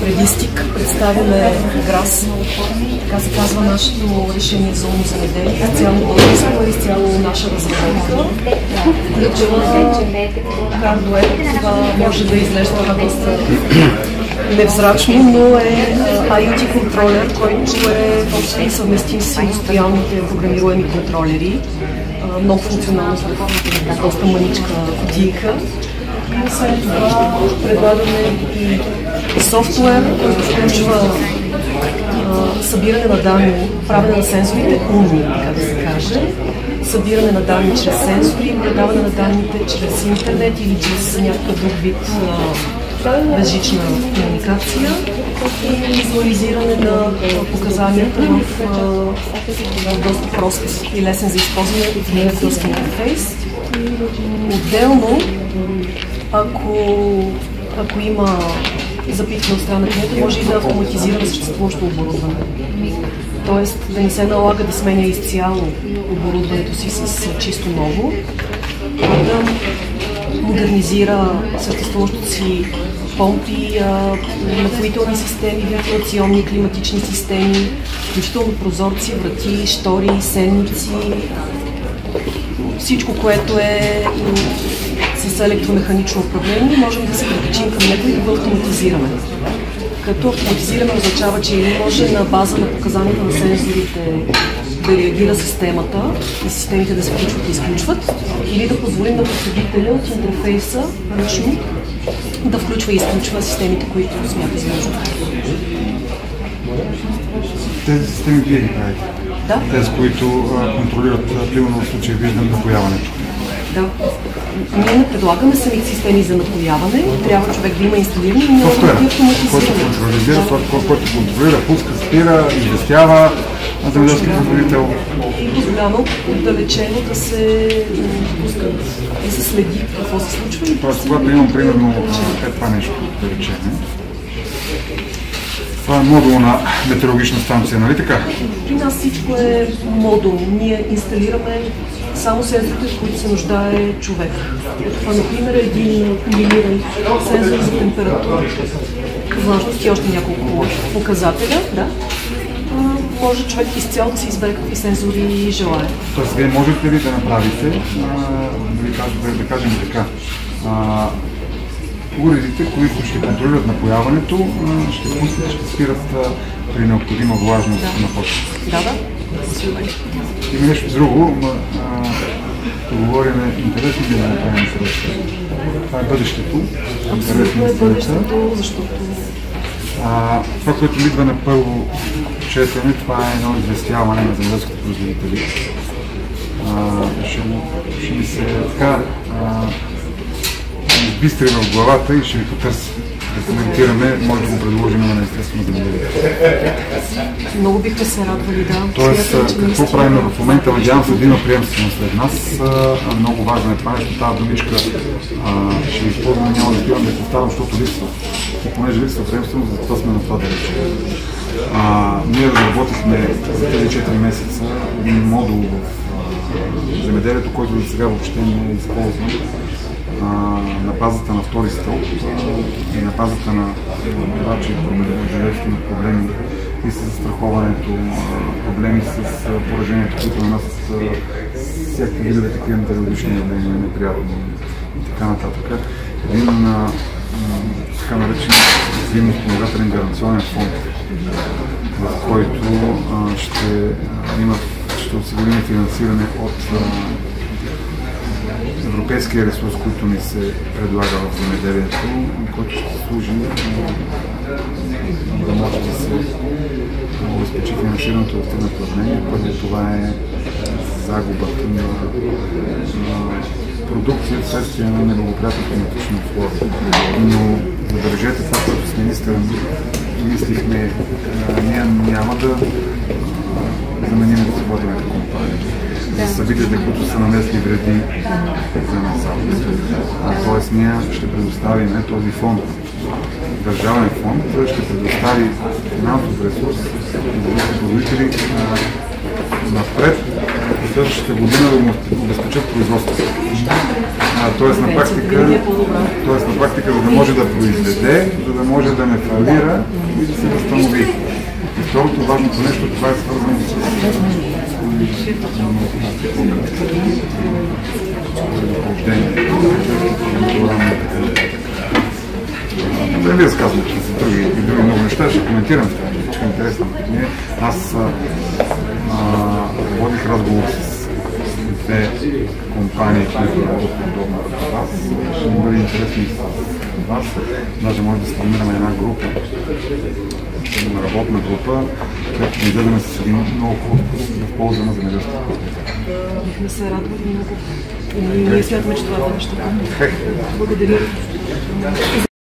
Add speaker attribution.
Speaker 1: преди стик представяме грас, така се казва нашето решение за умно земеделие, изцяло българско и изцяло наша разработка. Включва хардуер, това може да изглежда доста невзрачно, но е IoT контролер, който е съвместим с индустриалните програмируеми контролери. Много функционално, доста мъничка кутийка. След това предлагаме и софтуер, който включва събиране на данни, правене на сензорите умни, така да се каже. Събиране на данни чрез сензори, предаване на данните чрез интернет или чрез някакъв друг вид безжична комуникация и визуализиране на показанията в доста прост и лесен за използване от потребителски интерфейс. Отделно, ако има запитване от страна на клиента, може и да автоматизира съществуващо оборудване. Тоест да не се налага да сменя изцяло оборудването си с чисто ново, а да модернизира съществуващото си помпи, напоителни системи, вентилационни, климатични системи, включително прозорци, врати, штори, сенници, всичко, което е с електромеханично управление, можем да се прикачим към него и да го автоматизираме. Като автоматизиране означава, че или може на база на показанията на сензорите да реагира системата и системите да се включват и изключват, или да позволим на потребителя от интерфейса ръчно да включва и изключва системите, които смята за нужно.
Speaker 2: Тези системи вие ги правите?
Speaker 1: Да.
Speaker 2: Тези, които контролират, примерно в случая виждам напояването.
Speaker 1: Да. Ние не предлагаме самите системи за напояване, трябва човек да има инсталирани, но да ги автоматизираме.
Speaker 2: Който контролира, пуска, спира, известява земеделски производител.
Speaker 1: И позволява отдалечено да се пускат и се следи какво се случва.
Speaker 2: Тоест, когато имам примерно това нещо, да речем. Това е модулна метеорологична станция, нали така?
Speaker 1: При нас всичко е модул. Ние инсталираме само сензорите, които се нуждае човек. Това, например, е един комбиниран сензор за температура, влажност и още няколко показателя. Да. Може човек изцяло да се избере какви сензори желае.
Speaker 2: Тоест, вие можете ли да направите, да кажем така, уредите, които ще контролират напояването, ще спират при необходима влажност на почвата.
Speaker 1: Да.
Speaker 2: Има нещо друго, да говорим интересно да направим среща. Това е бъдещето.
Speaker 1: Абсолютно е бъдещето, защото...
Speaker 2: Това, което ми идва на първо четене, това е едно известяване на земеделските производители. Ще ми се така избистри в главата и ще ви потърси да коментираме, може да го предложим на Министерството на земеделието.
Speaker 1: Много бихме се радвали, да.
Speaker 2: Тоест, какво правим в момента? Надявам се да има приемственост след нас. Много важно е това нещо, тази думичка ще използваме, няма да спирам да я повтарям, защото липсва. И понеже липсва приемственост, затова сме на това да речем. Ние разработихме за тези 4 месеца един модул в земеделието, който до сега въобще не е използван. На базата на втори стълб и на базата на това, че на проблеми и с застраховането, проблеми с поражението, които нанасят всякакви видове такива метеорологични явления, неприятни и така нататък. Един така наречен взаимоспомагателен гаранционен фонд, в който ще осигурим финансиране от европейския ресурс, който ни се предлага в земеделието, който ще служи да може да се обезпечи финансирането от тези направления. Първо това е загубата на продукция вследствие на неблагоприятни климатични условия. Но забележете това, което с министъра мислихме, ние няма да заменим водената компания. За събитията, които са нанесли вреди за нас. Тоест ние ще предоставим този фонд, държавен фонд, ще предостави финансов ресурс на производители напред в следващата година да му обезпечат производството. Тоест на практика, за да може да произведе, за да може да не фалира и да се възстанови. И второто важното нещо, това е свързано с не ви разказвам, че са други много неща, ще коментирам това, всичко интересно. Аз водих разговор с две компании, които работят подобно като вас. Ще ми бъде интересно и с вас. Даже може да сформираме една група, работна група, която ще изгледаме с един много хубав продукт в полза на земеделските.
Speaker 1: Бихме се радвали много. И ние смятаме, че това е нещо. Благодаря.